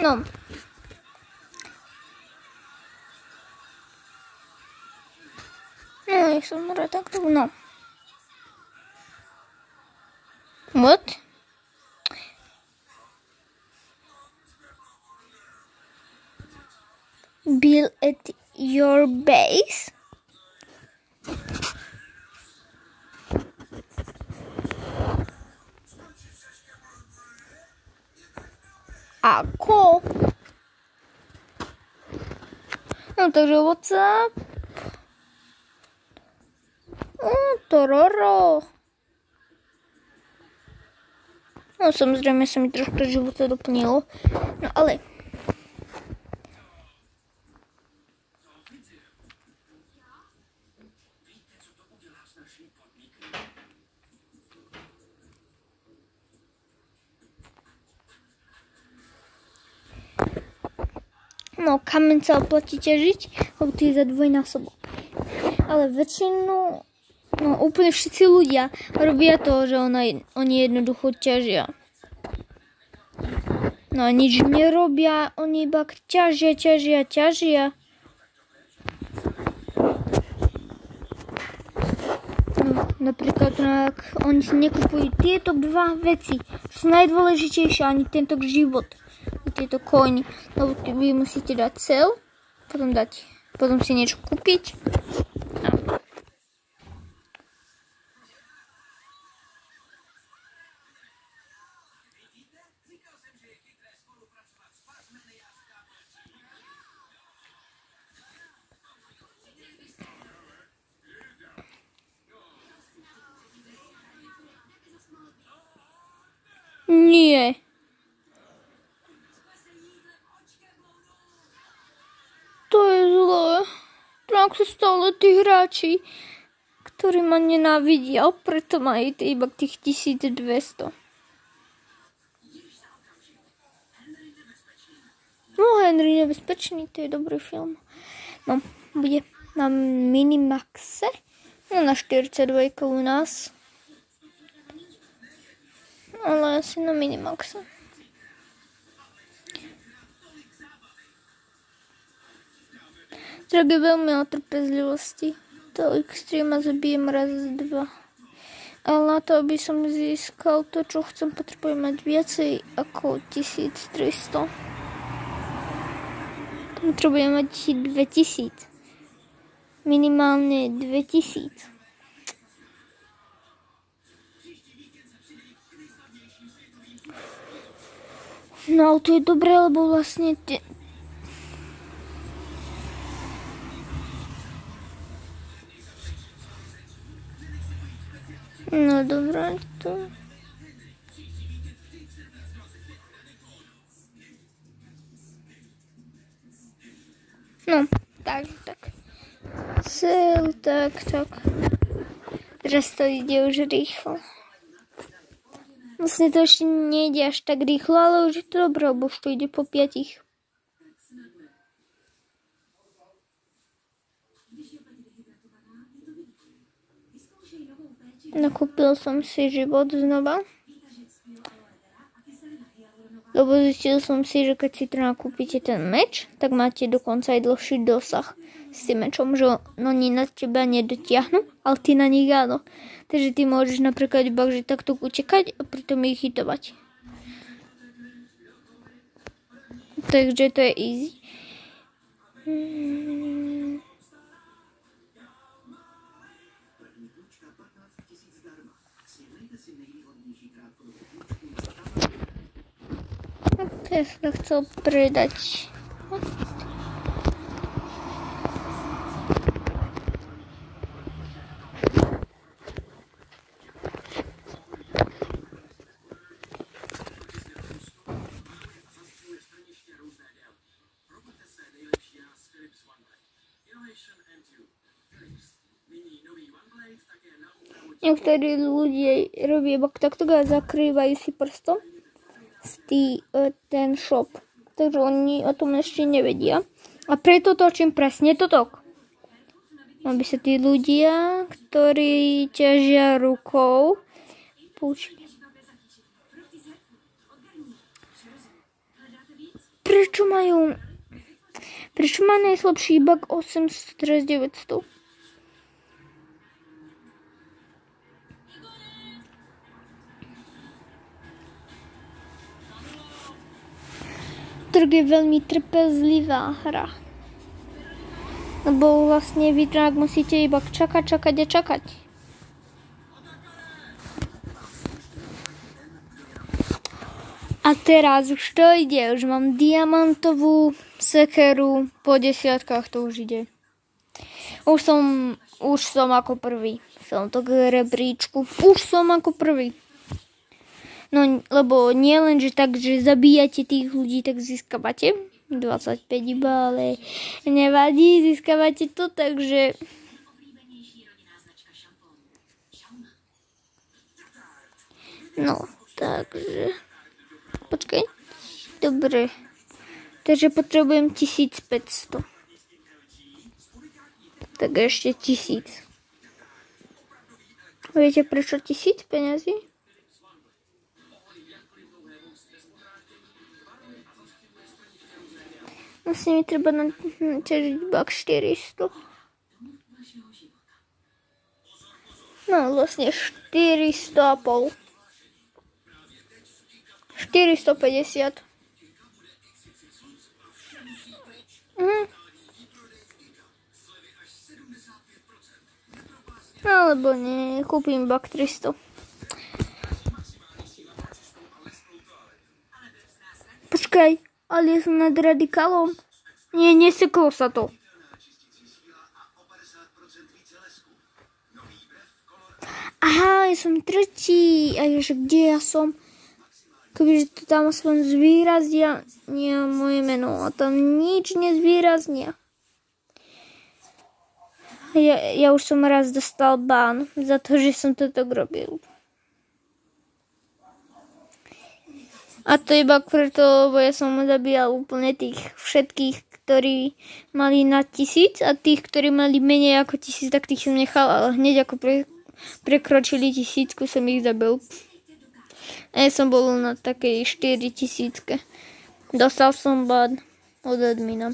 No. No, ja som rád takto, no. What? Build at your base? Ako? No takže WhatsApp. Tororo. No samozrejme sa mi troška života doplnilo. No ale... No, kameň sa oplatí ťažiť, lebo to je za dvojnásobok. Ale väčšinu, no úplne všetci ľudia robia to, že oni jednoducho ťažia. No a nič nerobia, oni iba ťažia. No, napríklad, ak oni si nekupujú tieto dva veci, sú najdôležitejšie, ani tento život. Tieto coiny, lebo vy musíte dať cel, potom si niečo kúpiť. No. Nie. To je zlé. Tak sú stále tí hráči, ktorí ma nenávidia, preto majú iba tých 1200. No, Henry nebezpečný, to je dobrý film. No, bude na Minimaxe, no na 42 u nás. Ale asi na Minimaxe. Treba veľmi o trpezlivosti. To extréma zabijem raz, dva. Ale na to, aby som získal to, čo chcem, potrebujem mať viacej ako 1300. Potrebujem mať 2000. Minimálne 2000. No ale to je dobré, lebo vlastne... No dobré, to... No, tak. Tak. Teraz to ide už rýchlo. Vlastne to ešte nejde až tak rýchlo, ale už je to dobré, lebo už to ide po 5. Nakúpil som si život znova. Lebo zistil som si, že keď si to nakúpite ten meč, tak máte dokonca aj dlhší dosah s tým mečom, že oni na teba nedotiahnu, ale ty na nich áno. Takže ty môžeš napríklad iba že takto utekať a pritom ich hitovať. Takže to je easy. Ja som to chcel predať. Niektorí ľudia robia iba takto a zakrývajú si prstom ten shop. Takže oni o tom ešte nevedia. A preto točím presne toto. Aby sa tí ľudia, ktorí ťažia rukou, poučili. prečo má najslabší iba 800, teraz 900? Trh je veľmi trpezlivá hra. Lebo vlastne vy tak musíte iba čakať. A teraz už to ide, už mám diamantovú sekeru, po 10 to už ide. Už som ako prvý, som to k rebríčku, už som ako prvý. No, lebo nie len, že tak, že zabíjate tých ľudí, tak získavate 25 iba, ale nevadí, získavate to, takže... No, takže... Počkaj. Dobre. Takže potrebujem 1500. Tak ešte 1000. Viete prečo 1000 peňazí? Vlastne mi treba naťažiť iba 400. No vlastne 400,5. 450. Alebo nie, kúpim iba 300. Počkaj, ale ja som nad radikálom. Nie, neseklo sa to. Aha, ja som tretí. A ježe, kde ja som? Kebyže to tam aspoň zvýraznia moje meno. A tam nič nezvýraznia. Ja už som raz dostal bán za to, že som to tak robil. A to iba preto, lebo ja som zabíjal úplne tých všetkých, ktorí mali na 1000 a tých, ktorí mali menej ako 1000, tak tých som nechal, ale hneď ako prekročili 1000, som ich zabil. A ja som bol na takej 4000. Dostal som ban od admina.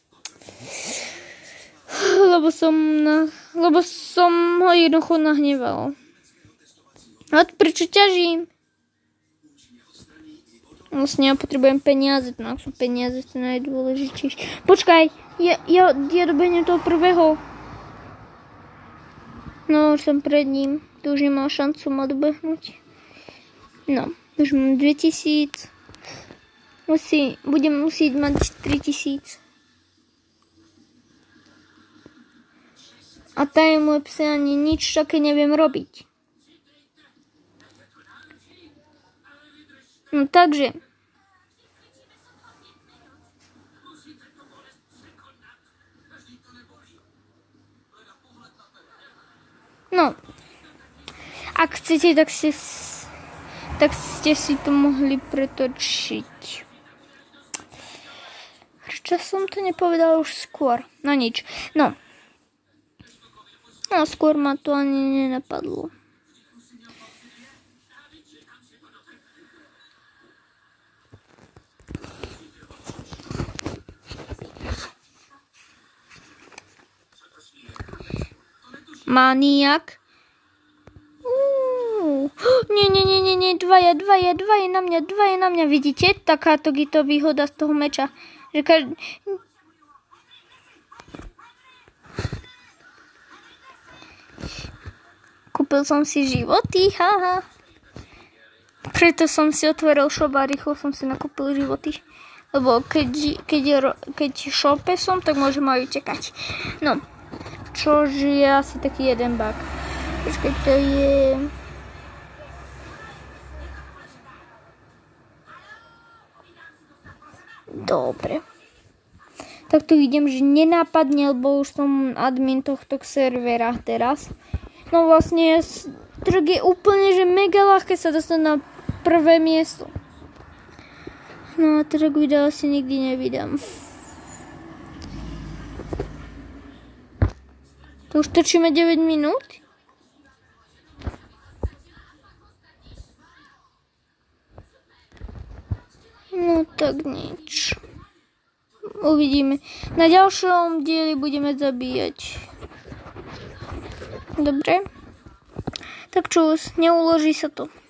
Lebo som ho jednoducho nahneval. A prečo ťažím? Vlastne ja potrebujem peniaze, sú peniaze to najdôležitejšie. Počkaj, ja dobehnem toho prvého. No, už som pred ním. Tu už nemá šancu ma dobehnúť. No, už mám 2000. Budem musieť mať 3000. A tam môj psi ani nič také neviem robiť. No takže. No. Ak chcete, tak ste si to mohli pretočiť. Prečo som to nepovedal už skôr? No nič. No, skôr ma to ani nenapadlo. Maniak. Nie, dvaja na mňa, vidíte? Takáto je to výhoda z toho meča. Že kúpil som si životy, haha. Preto som si otvoril shop a rýchlo som si nakúpil životy. Lebo keď shope som, tak môžem aj utekať. No, čože je asi taký jeden bug. Počkaj, to je... Dobre. Tak tu vidím, že nenápadne, lebo už som admin tohto servera teraz. No vlastne trh je úplne, že mega ľahké sa dostať na prvé miesto. No a trh video asi nikdy nevydám. To už točíme 9 minút. No tak nič. Uvidíme. Na ďalšom dieli budeme zabíjať. Dobre. Tak čus, neuloží sa to.